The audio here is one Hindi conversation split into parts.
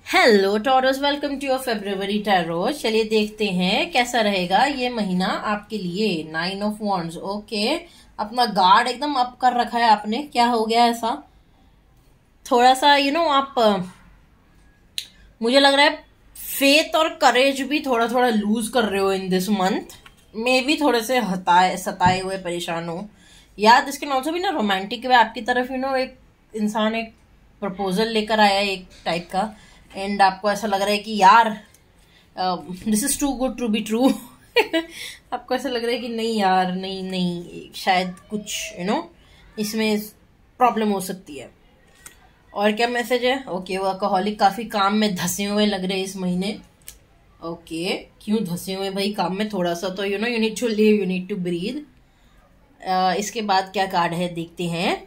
Hello Taurus, welcome to your February tarot. चलिए देखते हैं कैसा रहेगा ये महीना आपके लिए। 9 ऑफ वॉन्ड्स। ओके, अपना गार्ड एकदम अप कर रखा है आपने। क्या हो गया ऐसा? थोड़ा सा आप मुझे लग रहा है फेथ और करेज भी थोड़ा थोड़ा लूज कर रहे हो इन दिस मंथ। मे भी थोड़े से हताए सताए हुए परेशान हो। या दिस कैन ऑल्सो भी ना रोमांटिक वे आपकी तरफ। एक इंसान एक प्रपोजल लेकर आया है एक टाइप का, एंड आपको ऐसा लग रहा है कि यार this is too good to be true. आपको ऐसा लग रहा है कि नहीं यार, नहीं नहीं, शायद कुछ इसमें प्रॉब्लम हो सकती है। और क्या मैसेज है? ओके, वर्कaholic काफी काम में धंसे हुए लग रहे हैं इस महीने। ओके, क्यों धंसे हुए भाई काम में? थोड़ा सा तो you need to live, you need to breathe. इसके बाद क्या कार्ड है देखते हैं।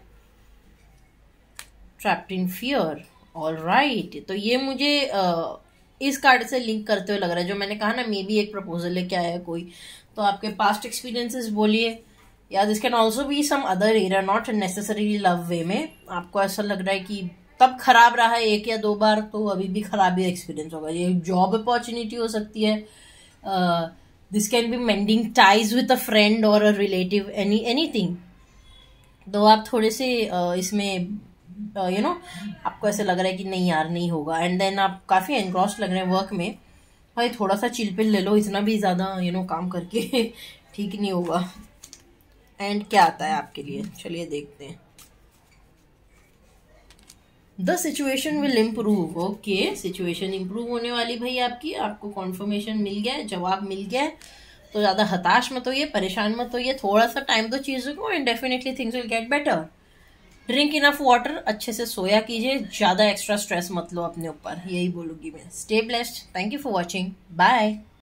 Trapped in fear. All right, तो ये मुझे इस कार्ड से लिंक करते हुए लग रहा है। जो मैंने कहा ना, मे बी एक प्रपोजल लेके आया है कोई, तो आपके पास्ट एक्सपीरियंसेस बोलिए, या this can also be some other area, not necessarily love way में। आपको ऐसा लग रहा है कि तब खराब रहा है 1 या 2 बार, तो अभी भी खराब ही एक्सपीरियंस होगा। ये जॉब अपॉर्चुनिटी हो सकती है। This can be mending ties with a friend और अ रिलेटिव, एनीथिंग। तो आप थोड़े से इसमें आपको ऐसे लग रहा है कि नहीं यार नहीं होगा, एंड देन आप काफी एनग्रॉस्ड लग रहे हैं वर्क में। भाई थोड़ा सा चिल पिल ले लो, इतना भी ज्यादा काम करके ठीक नहीं होगा। एंड क्या आता है आपके लिए, चलिए देखते हैं। The situation will improve. Okay, situation improve होने वाली भाई आपकी। आपको कॉन्फर्मेशन मिल गया है, जवाब मिल गया है। तो ज्यादा हताश मत होइए, परेशान मत होइए, थोड़ा सा टाइम दो चीजों को, and definitely things will get better. Drink enough water, अच्छे से सोया कीजिए, ज्यादा एक्स्ट्रा स्ट्रेस मत लो अपने ऊपर, यही बोलूंगी मैं। Stay blessed, thank you for watching, bye.